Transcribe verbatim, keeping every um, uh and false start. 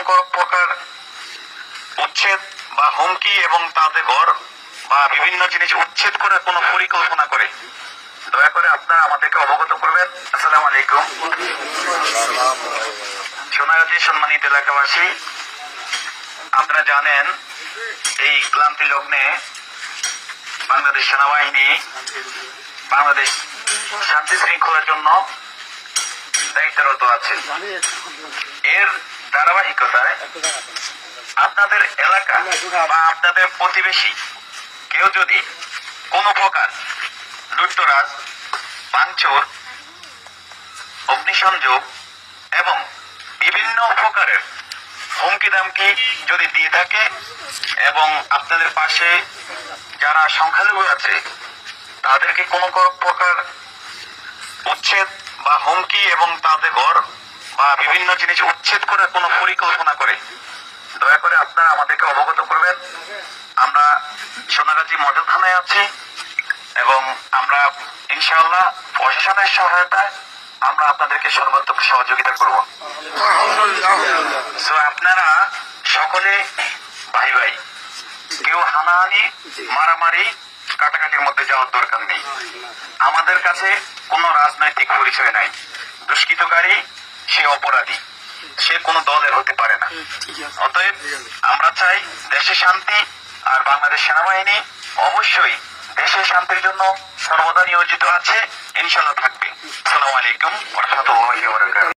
প্রকার উচ্ছেদ বা হুমকি এবং তাদের ঘর বা বিভিন্ন জিনিস উচ্ছেদ করার কোনো পরিকল্পনা করে দয়া করে আপনারা আমাদেরকে অবগত করবেন। আসসালামু আলাইকুম। সোনাগাজী সম্মানিত এলাকাবাসী, আপনারা জানেন এই ক্লান্তি লগ্নে বাংলাদেশ সেনাবাহিনী বাংলাদেশ শান্তি শৃঙ্খলার জন্য দায়িত্বরত আছে। এর ধারাবাহিকতায় আপনাদের এলাকা বা আপনাদের প্রতিবেশী কেউ যদি কোনো প্রকার লুটতরাজ, ভাঙচুর, অগ্নিসংযোগ এবং বিভিন্ন প্রকারের হুমকি দামকি যদি দিয়ে থাকে এবং আপনাদের পাশে যারা সংখ্যালঘু আছে তাদেরকে কোনো প্রকার উচ্ছেদ বা হুমকি এবং তাদের ঘর বা বিভিন্ন জিনিস উচ্ছেদ করার কোনো পরিকল্পনা করে দয়া করে আপনারা আমাদেরকে অবগত করবেন। আমরা সোনাগাজী মডেল থানায় আছি এবং আমরা ইনশাআল্লাহ প্রশাসনের সহায়তায় আমরা আপনাদেরকে সর্বাত্মক সহযোগিতা করব। সো আপনারা সকলে ভাই ভাই, কেউ হানাহানি মারামারি কাটাকাটির মধ্যে যাওয়ার দরকার নেই। আমাদের কাছে কোনো রাজনৈতিক পরিচয় নাই। দুষ্কৃতকারী সে অপরাধী, সে কোনো দলের হতে পারে না। অতএব আমরা চাই দেশে শান্তি, আর বাংলাদেশ সেনাবাহিনী অবশ্যই দেশের শান্তির জন্য সর্বদা নিয়োজিত আছে, ইনশাআল্লাহ থাকবে। আসসালামু আলাইকুম ওয়া রাহমাতুল্লাহি ওয়া বারাকাতুহু।